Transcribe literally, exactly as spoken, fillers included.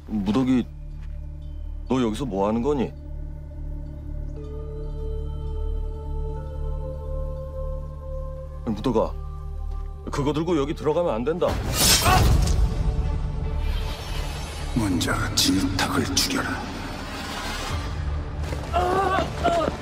무덕이, 너 여기서 뭐 하는 거니? 무덕아, 그거 들고 여기 들어가면 안 된다. 먼저 진탁을 죽여라.